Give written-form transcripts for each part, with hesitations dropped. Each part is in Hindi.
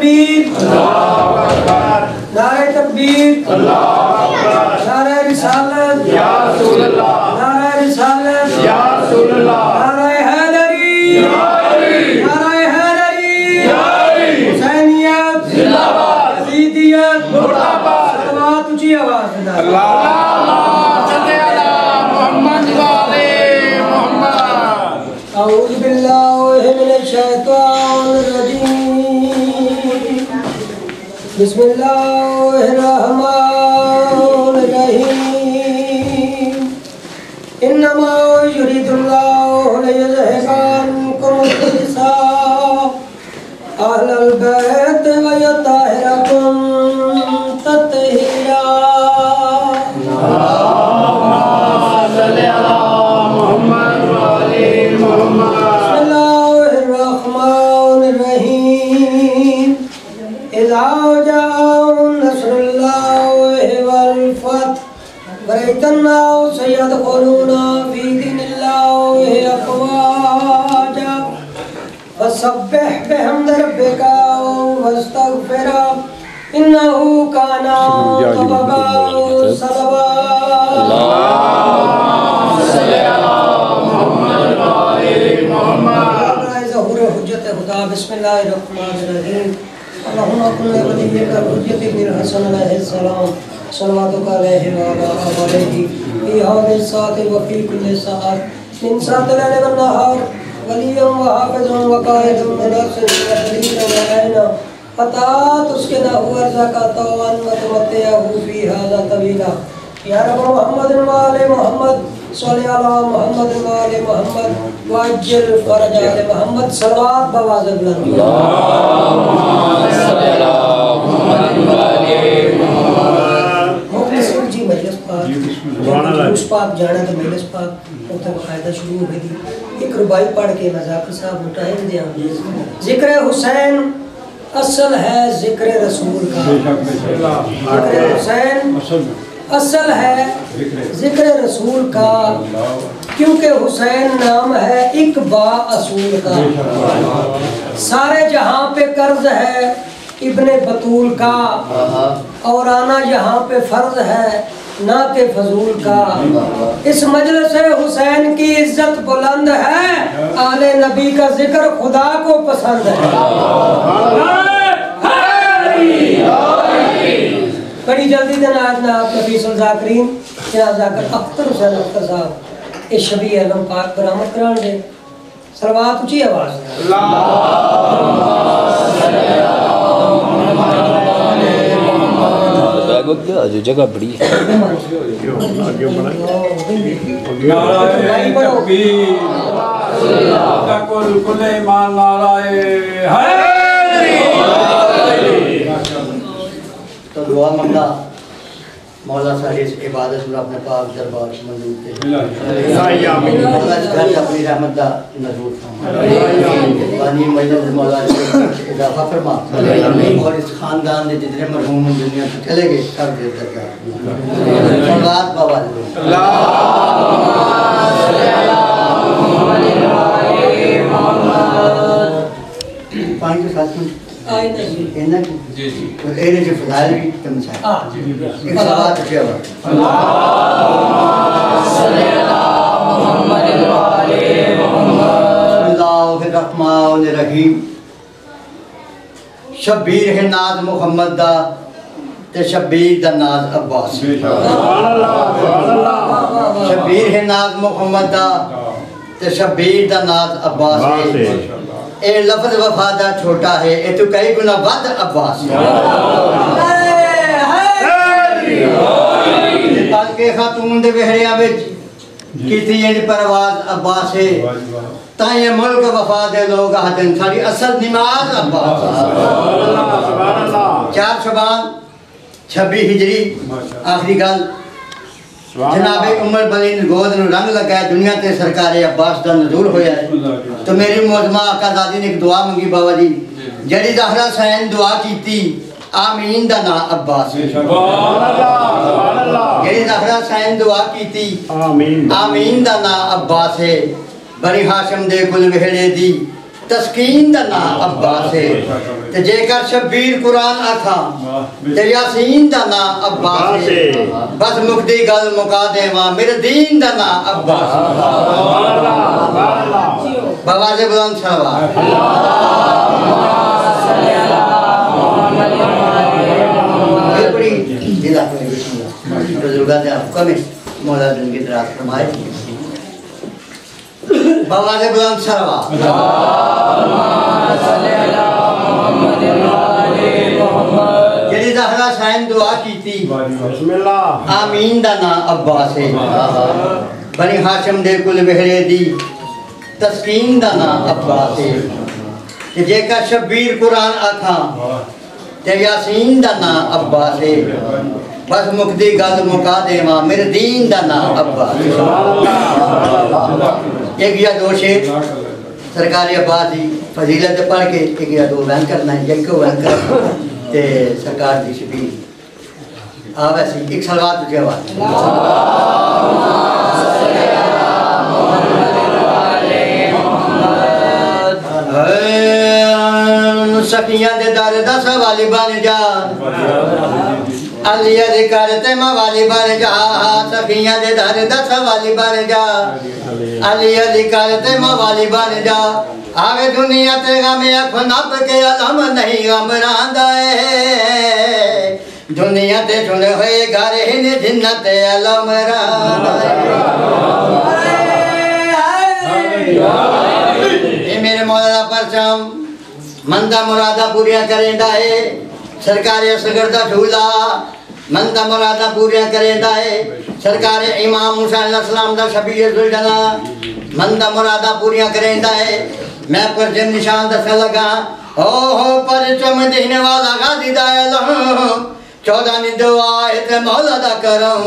तकबीर, नारे तकबीर, नारे रिसालत, नारे रिसालत, नारे हैदरी, नारे हैदरी, हुसैनियत जिंदाबाद, यजीदियत मुर्दाबाद। सलावत ऊंची आवाज में अऊज़ु बिल्लाहि मिनश शैतानिर रजीम। बिस्मिल्लाहिर रहमानिर रहीम। इन्नमा युरिदुल्लाहु लियुज़हिबा अन्कुम रिज्सा अहलल बैत व युत्तहिरकुम तत्हीरा। फसब्बिह बिहम्दि रब्बिका वस्तगफिरहु इन्नहु काना तव्वाबा। अल्लाहुम्मा सल्लि अला मुहम्मद व आले मुहम्मद। ज़हूर हुज्जत खुदा बिस्मिल्लाहिर्रहमानिर्रहीम। अल्लाहुम्मा कुल्लि वलिय्यिका हुज्जत इब्न हसन अलैहिस्सलाम सल्लल्लाहु अलैहि व आलिहि फी हादिहि साअति व फी कुल्लि साअत मिन साअतिल लैल वन नहार वलिय्यम व हाफ़िज़ुन व क़ाइदुन व नासिरुन व दलीलन व आइना अतात उसके ना हुआ ज़काता व तुमत्तिअहु फी हाज़ा तवीला। या रब मुहम्मद व आले मुहम्मद सल्लि अला मुहम्मद व आले मुहम्मद व अज्जिल फ़रज आले मुहम्मद। सलवात बवाज़ बुलंद। अल्लाहुम्मा सल्लि अला मुहम्मद व आले मुहम्मद। मुख़लिसून जी मजलिस पाक उस पाक जाना तो मजलिस पाक उठा बकायदा शुरू हो गई। एक रुबाई पढ़ के मज़ाक़ साहब टाइम दिया। ज़िक्र हुसैन असल है ज़िक्र रसूल का। ज़िक्र हुसैन असल है ज़िक्र रसूल का, क्योंकि हुसैन नाम है एक बा असूल का। सारे जहाँ पे कर्ज है इब्ने बतूल का, और आना यहाँ पे फर्ज है ना के फजूल का। इस मजलिस हुसैन की इज्जत बुलंद है, आले नबी का जिक्र खुदा को पसंद है। बड़ी जल्दी दिन आज ना आप नफीसुल ज़ाकिरीन जनाब ज़ाकिर अख्तर हुसैन अख्तर साहब इस शबी आलम पाक बरामद करान दे। सलवात ऊंची आवाज़। जो जगह बड़ी है तो दुआ मंगा मौला सारी इस इबादत में अपने पाक दरबार मंजूर थे। मौला इस घर अपनी रहमत दा नजूर पानी मजलिस मौला इजाफा फरमा, और इस खानदान के जितने मरहूम दुनिया से चले गए सब दे दरगाह सलावत बवाज़। पानी के साथ में इन्ना जी जी तो एने जो फजाइल भी तुम से हां जी एक सलावत है। अल्लाहुम्मा सल्लि अला मुहम्मद व आले मुहम्मद। बिस्मिल्लाहिर रहमानिर रहीम। शब्बीर है नाज मुहम्मद दा ते शब्बीर दा नाज अब्बास। सुभान अल्लाह सुभान अल्लाह। शब्बीर है नाज मुहम्मद दा ते शब्बीर दा नाज अब्बास है। ए लफ्ज़ वफा दा छोटा है, ए तो कई गुना वध अब्बास है। पाक के खातून दे वहरिया विच कीती इंज परवाज़ अब्बास है। ताए मुल्क वफा दे लोग आखदे साडी असल नमाज अब्बास। सुभान अल्लाह। 4 शबान 26 हिजरी आखिरी गल जनाबे उमर बली गोद नु रंग लगा दुनिया ते सरकार अब्बास दा नज़ूर होया है। तो मेरी मोहतरमा आकाज़ादी ने एक दुआ मंगी बाबा जी, जड़ी ज़हरा हुसैन दुआ कीती आमीन दा ना अब्बास। सुभान अल्लाह सुभान अल्लाह। जड़ी ज़हरा हुसैन दुआ कीती आमीन आमीन दा ना अब्बास है। बनी हाशिम दे कुल वेहड़े दी तस्कीन दा नाम अब्बास है ते जेकर शब्बीर कुरान आखा ते यासीन दा नाम अब्बास है बस मुक्ति गल मुका देवा मेरे दीन दा नाम अब्बास बाबा से बुलंद सलवात बड़ी जिला बुजुर्गा ने हुक्म है मौला दिन की दराज फरमाए बाबा से बुलंद सलवात जेडी ज़हरा शायन दुआ की थी बिस्मिल्लाह आमीन दा नाम अब्बास है बनी हाशिम दे कुल बहरे दी तस्कीन दा नाम अब्बास है कि जेकर शब्बीर कुरान आखा ते यासीन दा नाम अब्बास है बस मुक्ति गल मुका देवा मेरे दीन दा नाम अब्बास एक या दो शेर सरकारी अब्बास दी फजीलत पढ़ के एक या दो बयान करना है एक को बयान करना ते सरकार दी शबीर आवे सी एक सलवात तुझे आवाज सखियां दे दर दस वाली बन जा अली अली करते मवाली बन जा सखियां दे दर दस वाली बन जा अली अली करते मवाली बन जा आवे दुनिया ते गम अख नप के अलम नहीं गमरांदा है दुनिया ते चुने हुए घर हिन जिन्नत अलम रांदा ये मेरे मौला परचम मंदा मुरादा पूरिया करेंदा है सरकार असगर दा झूला मंदा मुरादा पूरिया करेंदा है सरकार इमाम मूसा अलैहिस्सलाम दा शबीर जुलजना मंदा मुरादा पूरिया करेंदा है मैं पर जन निशान दस लगा ओ हो पर चम देने वाला गादी दा अल्लाह 14 नी दुआ है मौला दा करम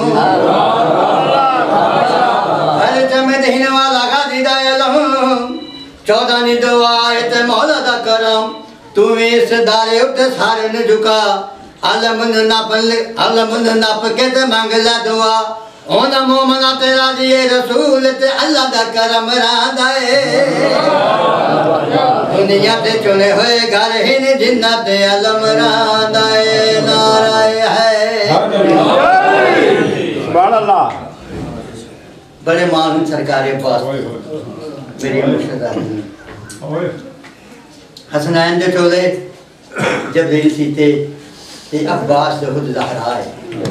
पर चम देने वाला गादी दा अल्लाह 14 नी दुआ है मौला दा करम तू इस दारे उठ सारे न झुका आलम न नाप के ते मांगला दुआ ओना मोमना तेरा दिए रसूल ते अल्लाह दा करम रांदा है दुनिया ते चुने हुए घर हिन जिन्नत अलम रांदा है नाराय है सुभान अल्लाह बड़े मान सरकार के पास मेरी मुर्शिदा हसनैन दे टोले जबरील सीते ते अब्बास दे खुद ज़हरा है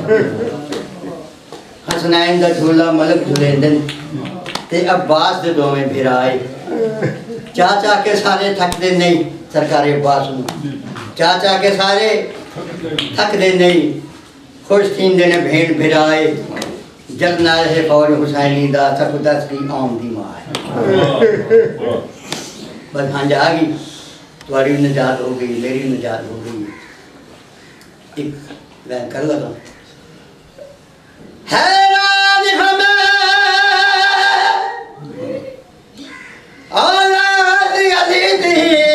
हसनैन दा झूला मलक झूलेंदन ते अब्बास दे दोवें भिराए चाचा के सारे थकदे नहीं सरकार अब्बास चाचा के सारे थकदे नहीं खुश थींदे ने भेड़ भिराए जरनैल है फौज हुसैनी दा सकुदस की आमदी मां है बस हाँ जागी तुम्हारी निजात हो गई मेरी निजात हो गई एक मैं कर लगा हैरान हमें औलाद अजीज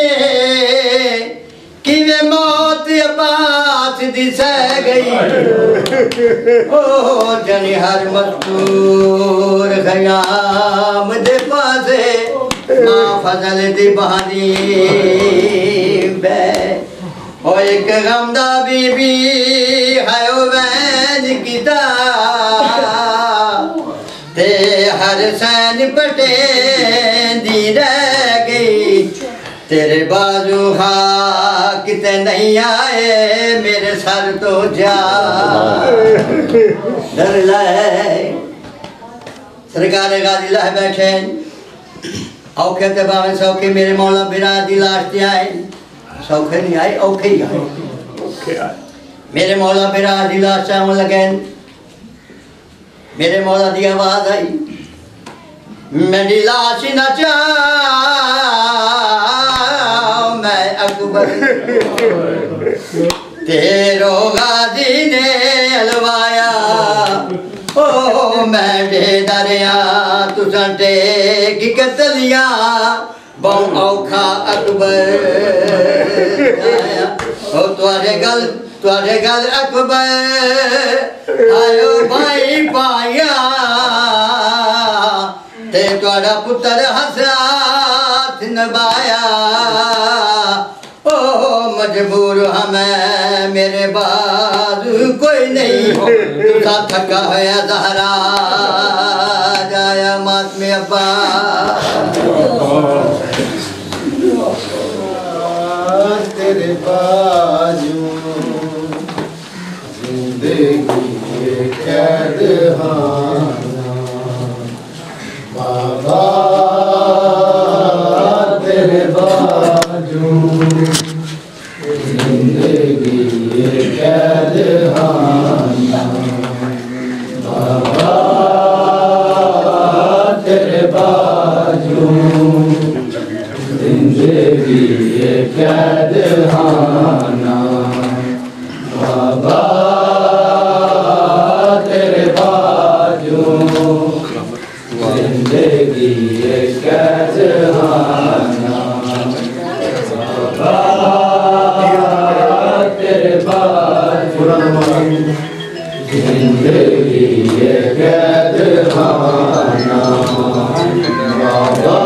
कि वे मौत अब्बास दिस गई ओ जनी हर मस्तूर खयाम दे पासे मां फजल दी बहानी बे ओ एक गमदा बीबी है ओ वैन किता ते हर सैन पटे दी रह गई तेरे बाजू किते नहीं आए मेरे सर तो जा डर लाए सरकार गाजी ला बैठे औखे ते बावे सौखे मेरे मौला बिना दी लाश ते आए सौखे नहीं आए औखे ही आए मेरे मौला बिना दी लाश चाव लगे मेरे मौला दी आवाज आई मेरी लाश न चाव मैं अकबर तेरो गाजी ने हलवाया ओ मैं दे दरिया तुसा टेक कतलिया बहु औखा अकबर ओ तुआरे गल अकबर आयो भाई पाया ते तुआड़ा पुत्र हसरात नभाया ओ मजबूर हमें मेरे बाद कोई नहीं तुसा थका है ज़हरा जाया मातमी अब्बा तेरे बाजू जिंदगी के कैद खाना बाबा तेरे बाजू जिंदगी के कैद खाना बाबा तेरे बाजू जिंदगी ये कैद खाना बाबा तेरे बाजू जिंदगी ये कैद खाना बाबा तेरे बाजू जिंदगी ये कैद खाना बाबा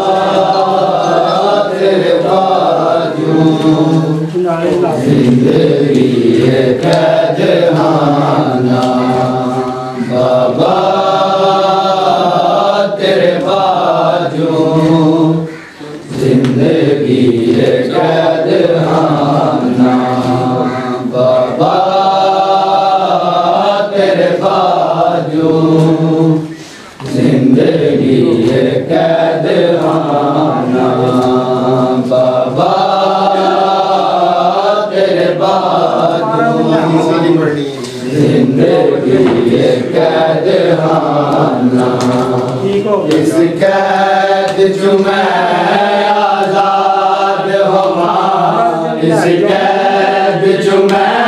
तेरे बाजू जिंदगी ये कैद खाना बाबा तेरे बाजू जिंदगी ये कैद खाना बाबा तेरे बाजू जिंदगी ये कैद खाना बाबा तेरे बाजू जिंदगी ये कैद खाना इस कैद जो मैं आजाद होवा इस कैद जो मैं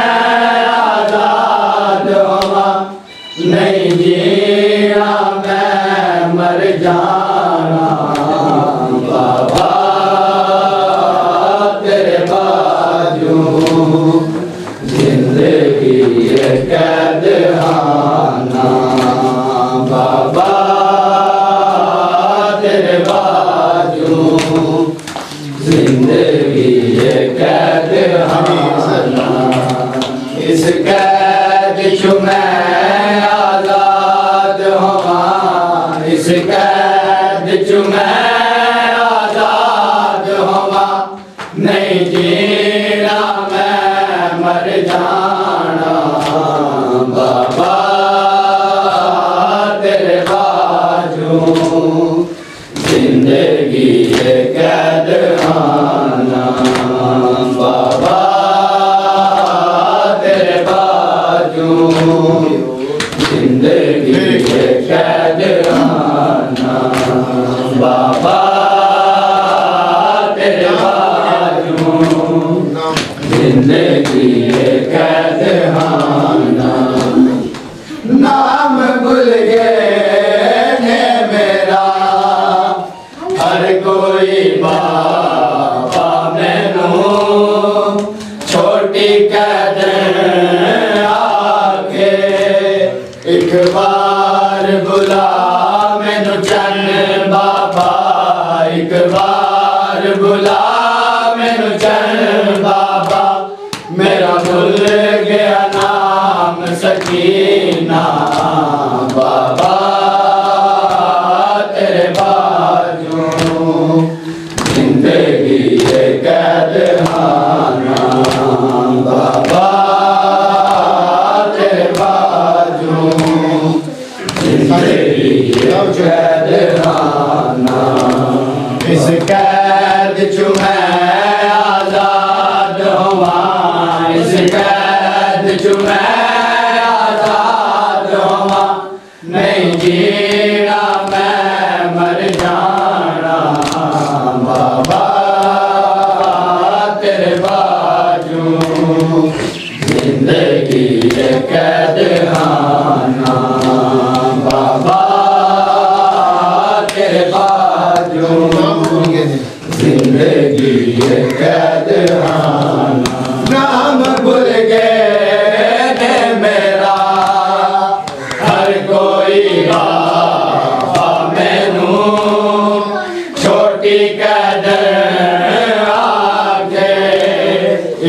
आजाद होवा नहीं जीना मैं मर जाना बाबा तेरे बाजू जिंदगी ये कैद खाना बाबा तेरे बाजू जिंदगी ये कैद खाना इस कैद जो मैं आजाद होवा इस कैद जो मैं आजाद होवा नहीं जीना मैं मर जाना बाबा तेरे बाजू जिंदगी ये कैद खाना बाबा तेरे बाजू जिंदगी ये कैद खाना बाबा तेरे बाजू जिंदगी ये कैद खाना नाम भूल गए मेरा हर कोई बाबा मैनू छोटी कैद आके एक बार बुला मैनू चन बाबा एक बार बुला मैनू चन बाबा मेरा भूल गया नाम सकीना बाबा तेरे बाजू जिंदगी ये कैद खाना बाबा तेरे बाजू जिंदगी ये कैद खाना इस कैद जो मैं आजाद होवा इस कैद जो मैं आजाद होवा नहीं जीना मैं मर जाना बाबा तेरे बाजू जिंदगी ये कैद खाना बाबा तेरे बाजू जिंदगी ये कैद खाना नाम भूल गए मेरा हर कोई बाबा मैनू छोटी कैद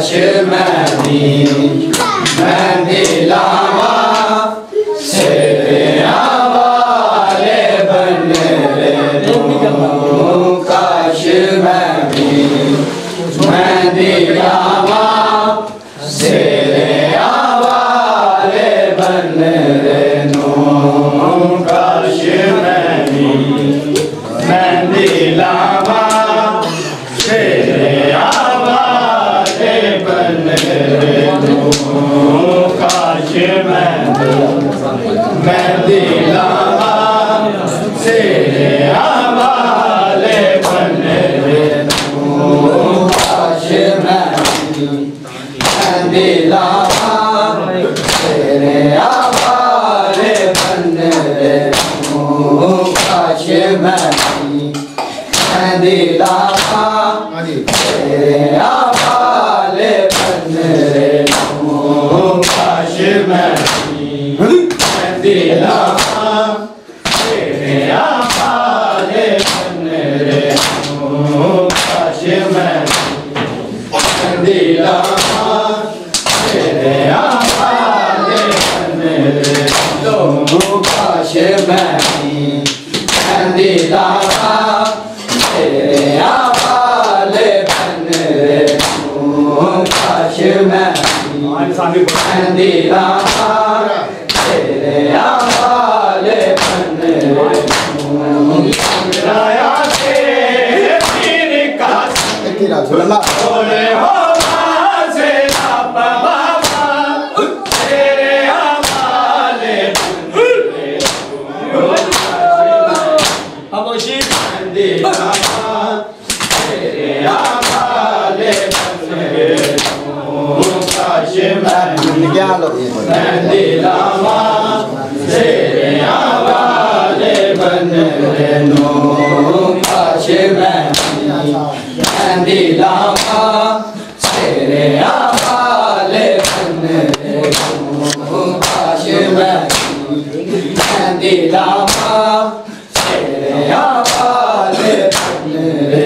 काश मेहंदी लावा सेरे आवाले बने काश मेहंदी लावा सेरे आवाले बने काश मेहंदी लावा सेरे आवाले बने काश मेहंदी लावा सेरे आवाले बने काश मेहंदी लावा सेरे आवाले बने काश मेहंदी लावा सेरे आवाले बने काश मेहंदी लावा सेरे आवाले बने काश मेहंदी लावा सेरे आवाले बने काश मेहंदी लावा सेरे आवाले बने काश मेहंदी लावा सेरे आवाले बने राया के पीर का बोले हो से बाबा सेरे आवाले बने खामोशी मेहंदी लावा सेरे आवाले बने काश मेहंदी लावा सेरे आवाले बने काश मेहंदी लावा सेरे आवाले बने काश मेहंदी लावा सेरे आवाले बने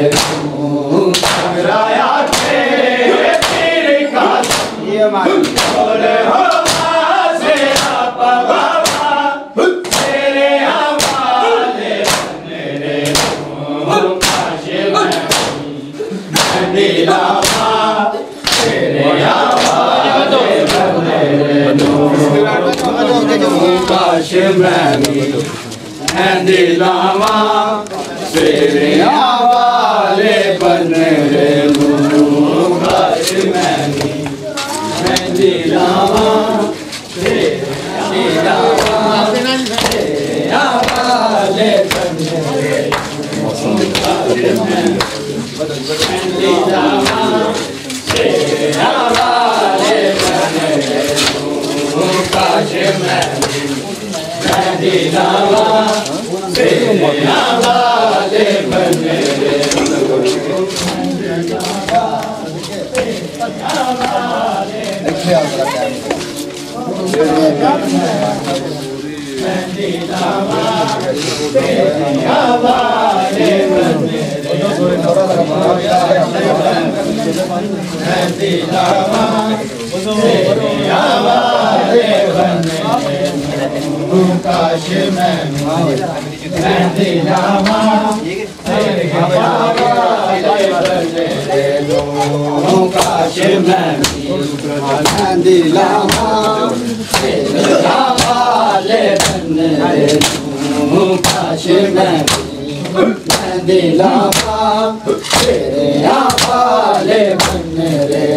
राया के पीर का बोले हो से बाबा तेरे आवाले बने काश मेहंदी लावा तेरे आवाले बने काश मेहंदी लावा तेरे आवाले बने काश मेहंदी लावा तेरे आवाले बने मेहंदी लावा तेरे आवाले बने काश मेहंदी लावा तेरे आवाले बने मेहंदी लावा तेरे आवाले बने मेहंदी लावा तेरे आवाले बने काश मेहंदी लावा तेरे आवाले बने काश मेहंदी लावा तेरे आवाले बने काश मेहंदी लावा तेरे आवाले बने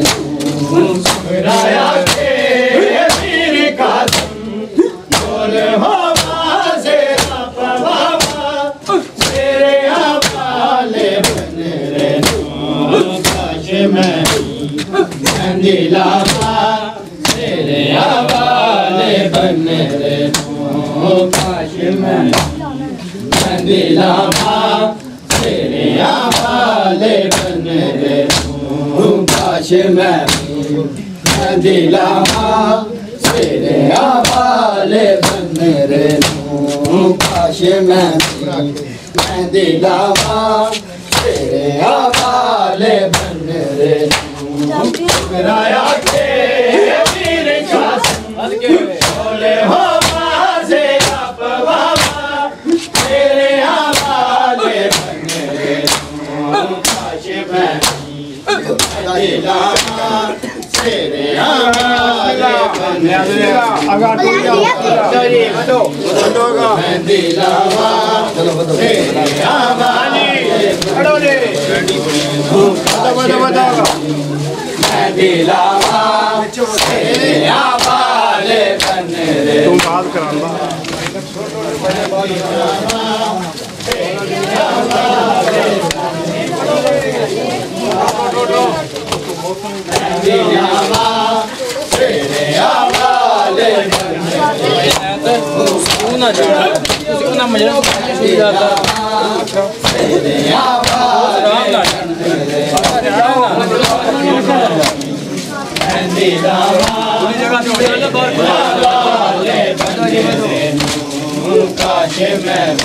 राया के पीर का बोले हो से बाबा तेरे आवाले बने काश मेहंदी लावा तेरे आवाले बने काश मेहंदी लावा तेरे आवाले बने काश मेहंदी लावा तेरे आवाले बने काश मेहंदी लावा तेरे आवाले बने सुगराया के वीर कासिम बोले हो बाजे आप बाबा तेरे हवाले बने काशिम दिलामा तेरे हवाले बने आगा चलिए बतो बतोगा दिलामा तेरे हवाले खड़ो ले बतो दिलामा तेरे हवाले बने तुम बात कराना दिलामा तेरे हवाले सुना सुना मजा तेरे हवाले काशिम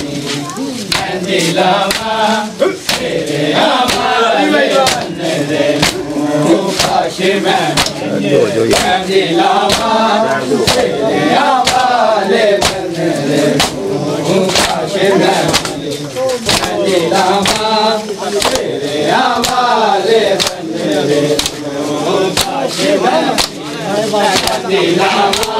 दिलामा तेरे हवाले बने काशिम दिलामा तेरे हवाले बने काशिम दिलामा तेरे हवाले बने काशिम दिलामा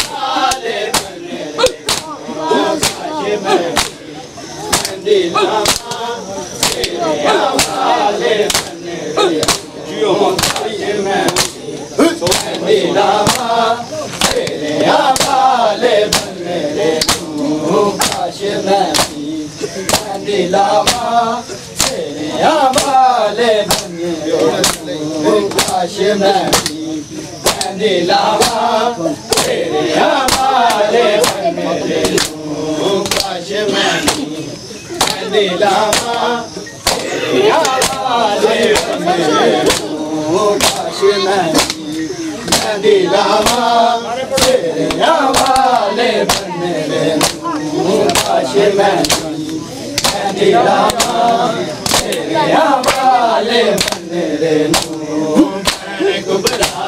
Mandela दिलावा तेरे आवाले बने रे काश मैं दिलावा तेरे आवाले बने रे काश मैं दिलावा तेरे आवाले बने रे काश मैं दिलावा तेरे आवाले बने रे काश मैं दिलावा तेरे आवाले बने रे काश मैं दिलावा तेरे आवाले बने रे कुबरा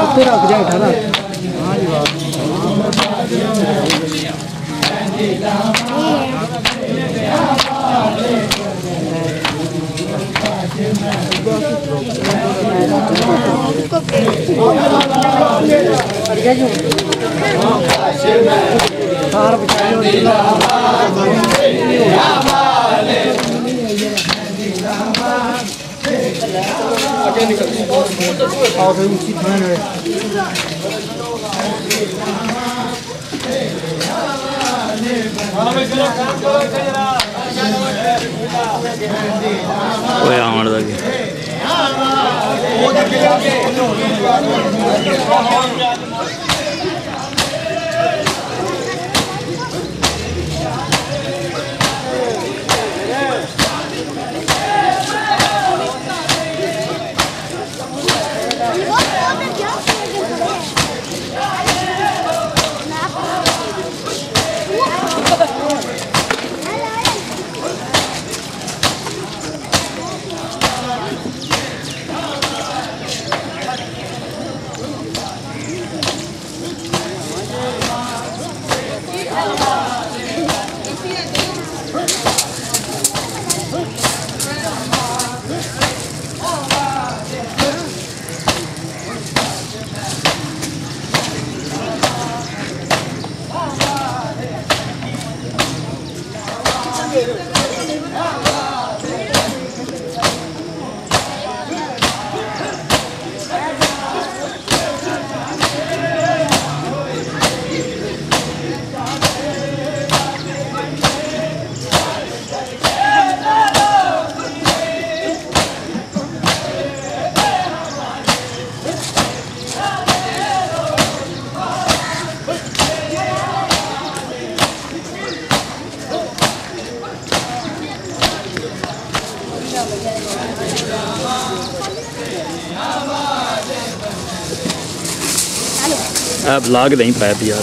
पे रख जाए उठा ना। आप लाग नहीं पाया यार।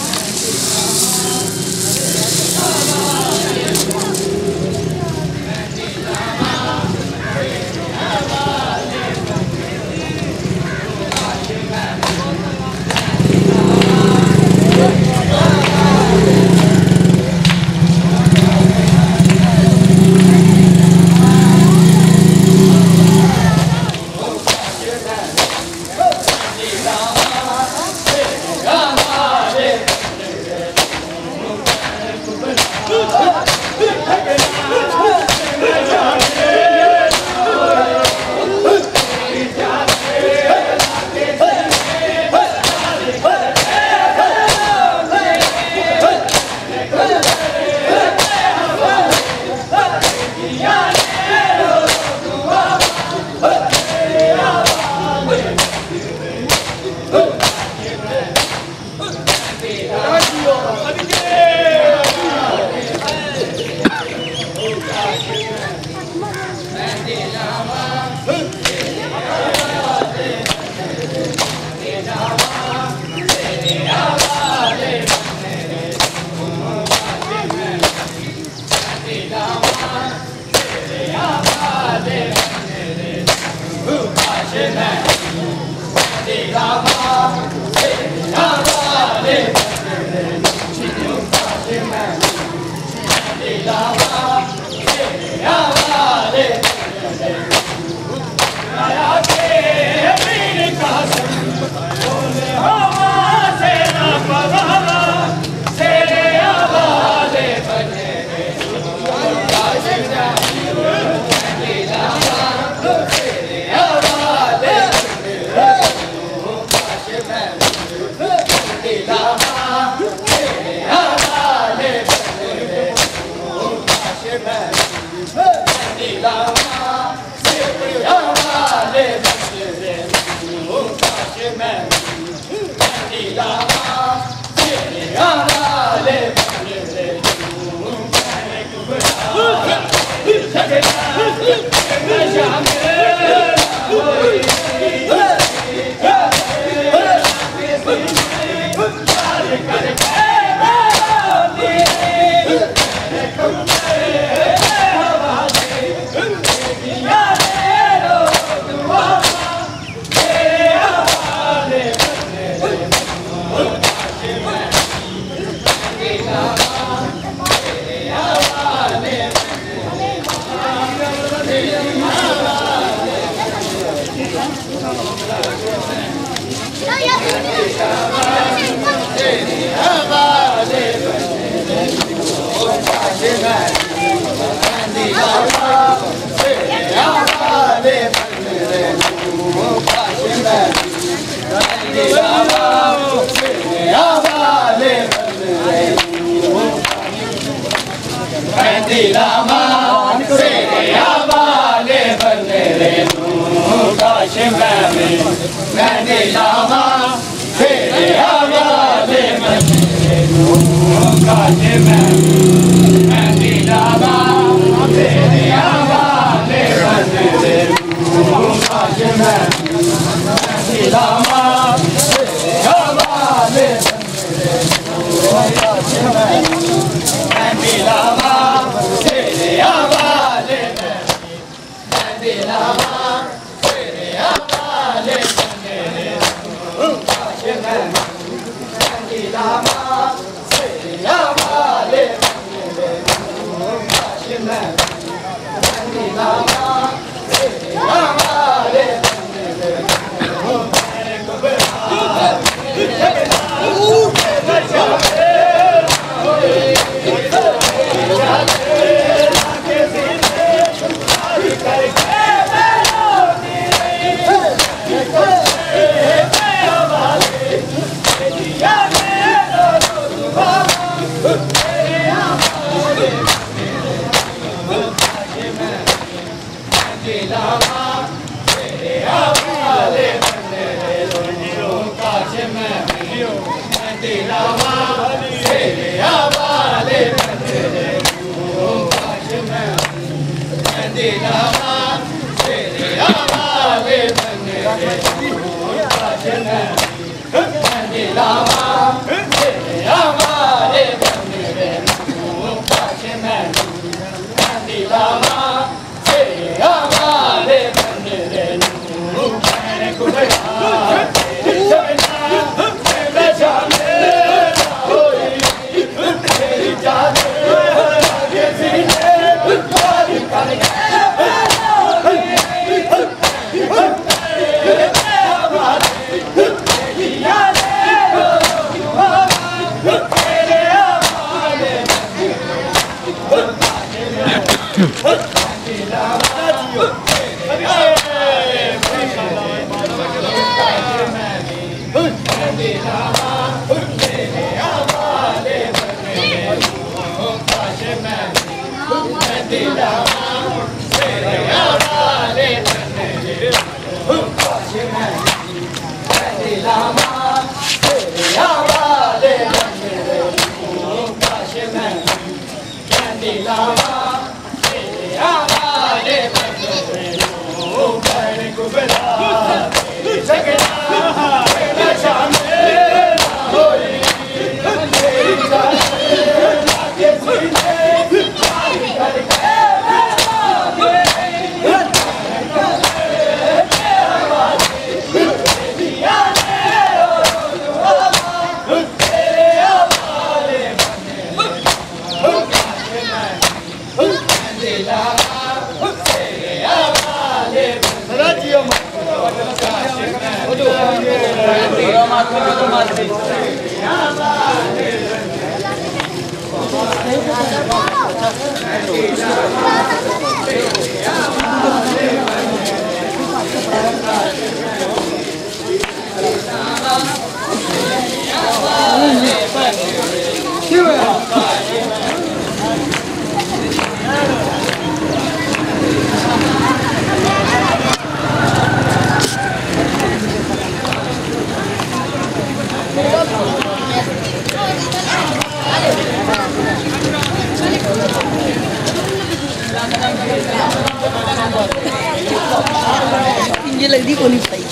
ये लगती को नहीं पाई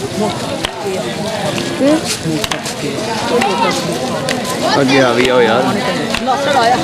आगे आ गया हो यार नौकर आया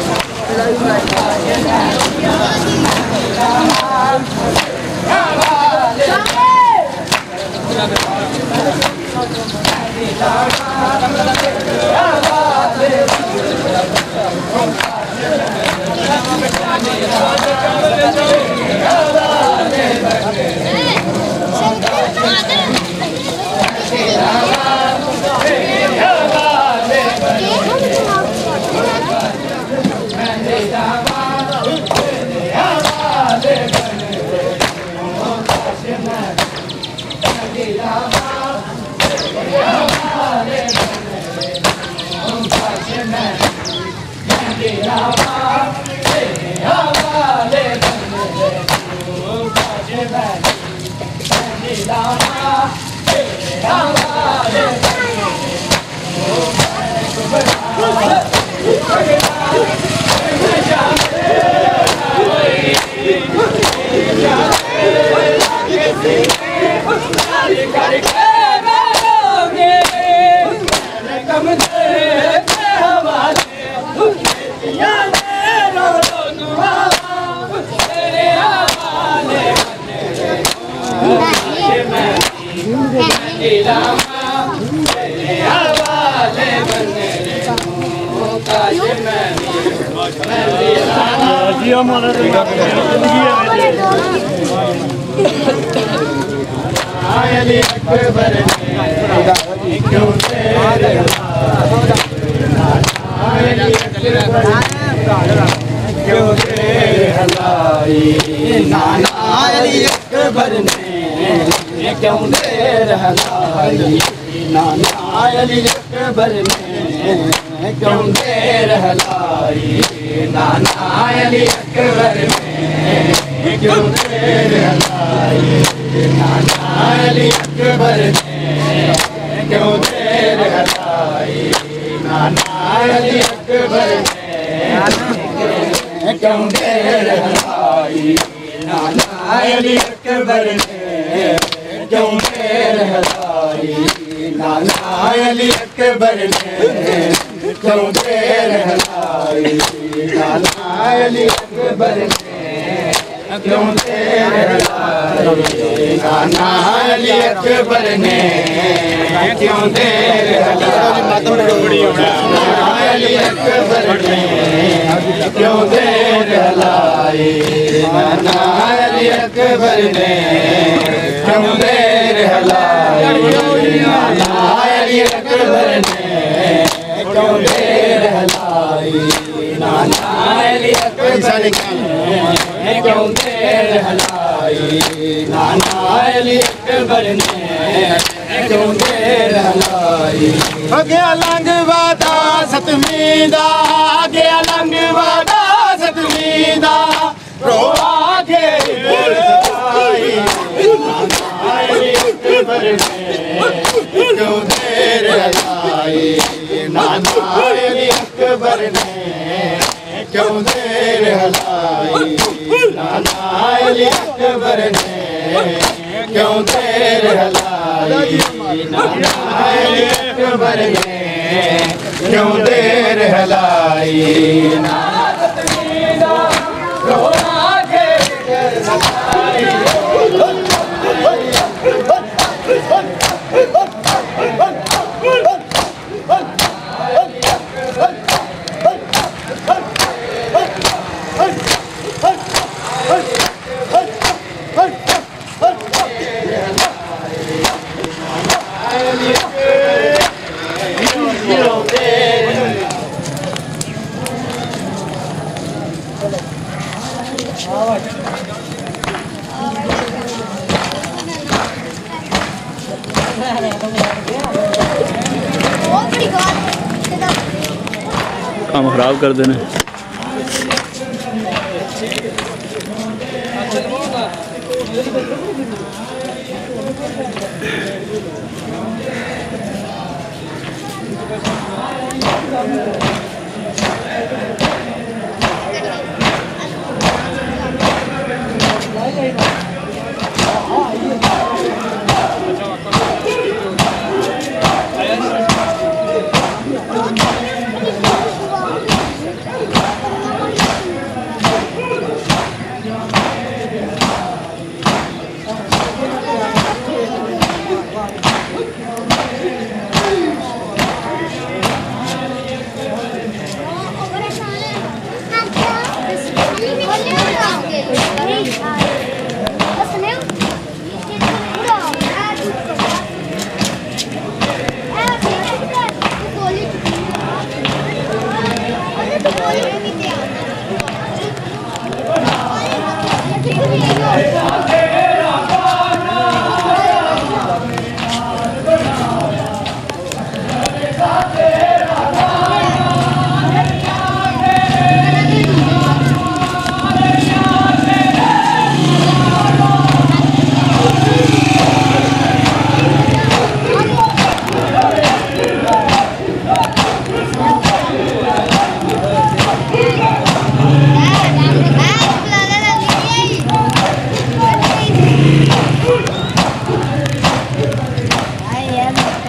काम खराब कर देने।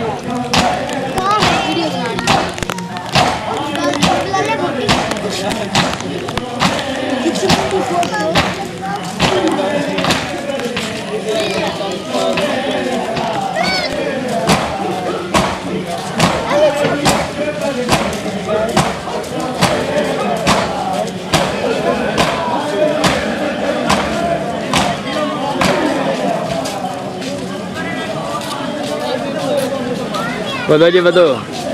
Vado aja vado.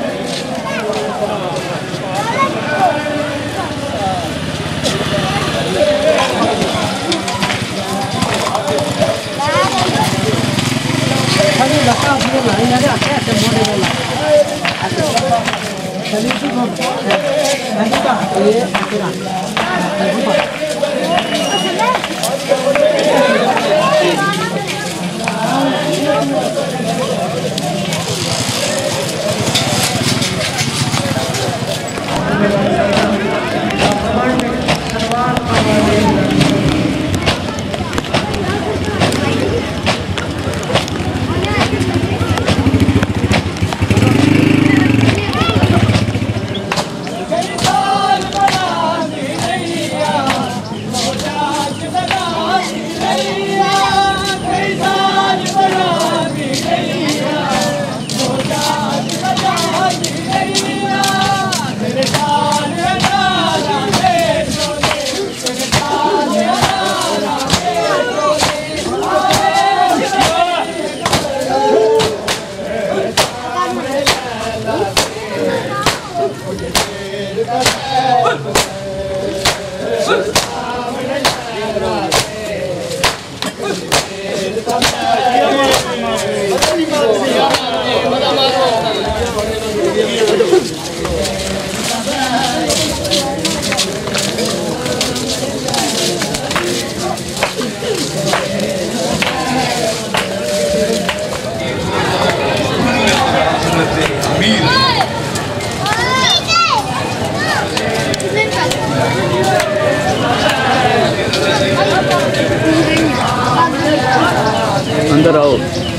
अंदर आओ।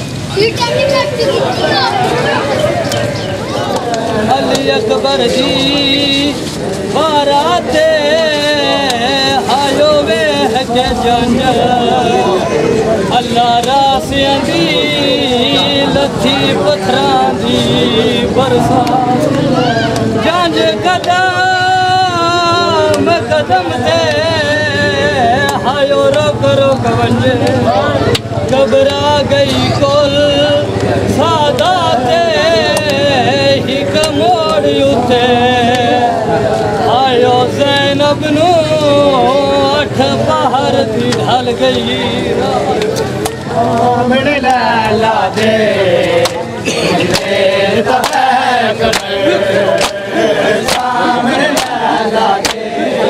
अली अकबर जी बाराते आयो वे के जंज अल्लाह रासियां दी लथी पत्थरां दी बरसात जंज कदम कदम ते आयो रोक रोक वंजे घबरा गई कोल सादाते ही कमोड़ उठे आयो ज़ैनब नू अठ पहाड़ थी ढल गई सामने लैला दे सामने लैला दे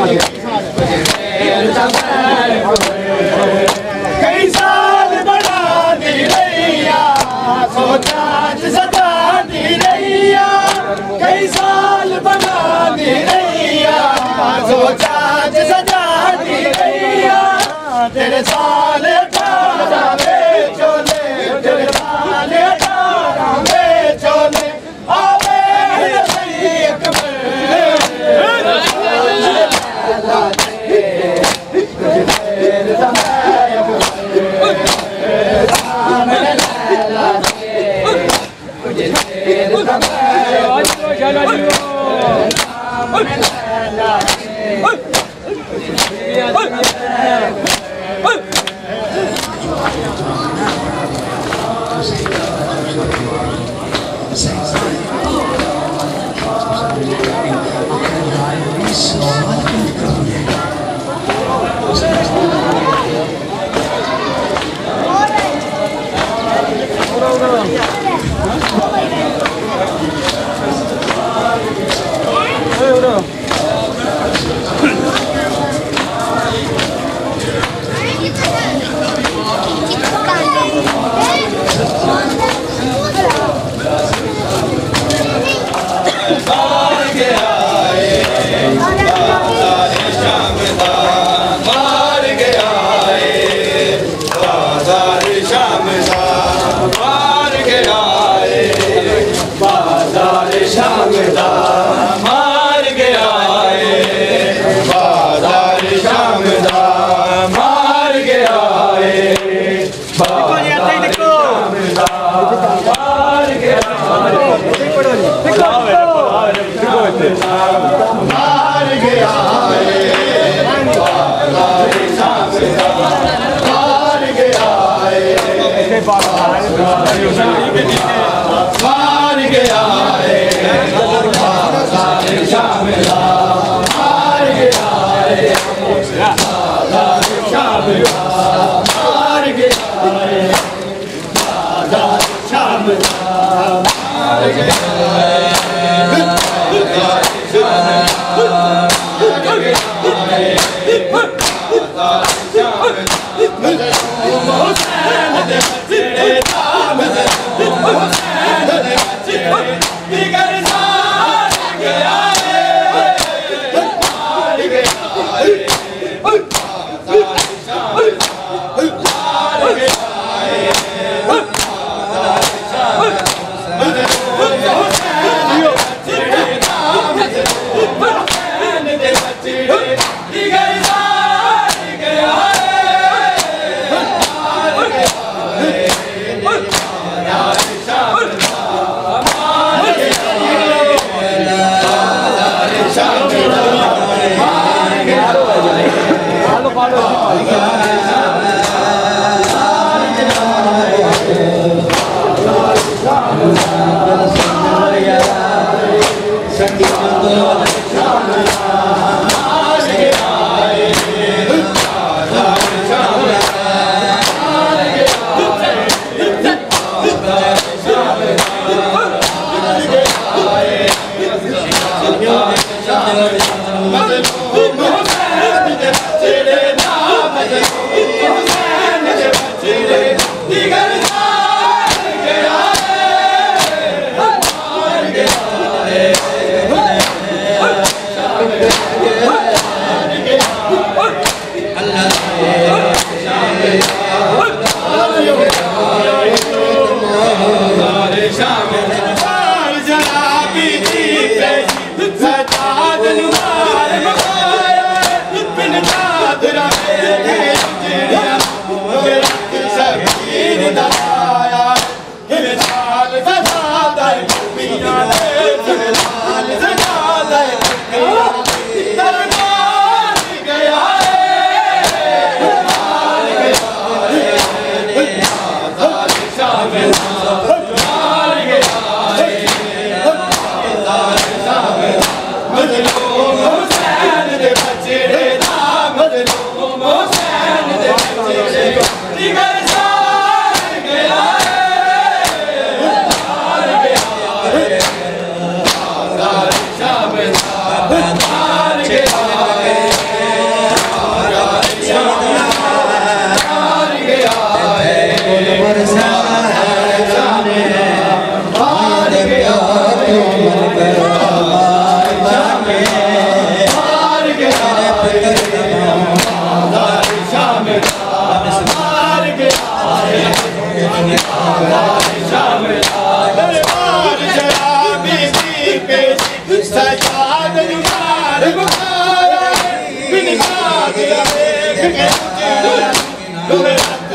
कई साल बड़ा दी रैया सोचा सदा दी रैया कई साल बड़ा दी रैया सोचा सदा दी रैया तेरे साल 18 में चोले तेरे साल 18 में चोले आवे अकबर आए शाम दा मार गया है बाजार शाम दा मार गया है बाजार शाम दा मार गया मार गया है बाजार शाम दा मार गया है मार गया है बाजार शाम दा मार गया है बाजार शाम दा मार गया है बाजार शाम दा मार गया है बाजार शाम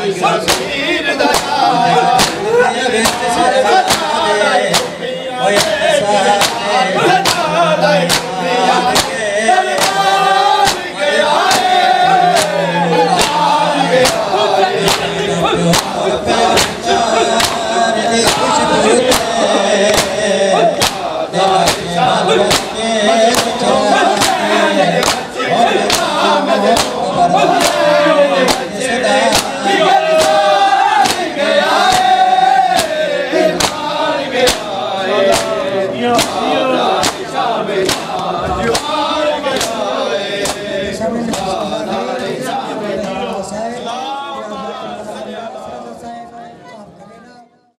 Oh yeah.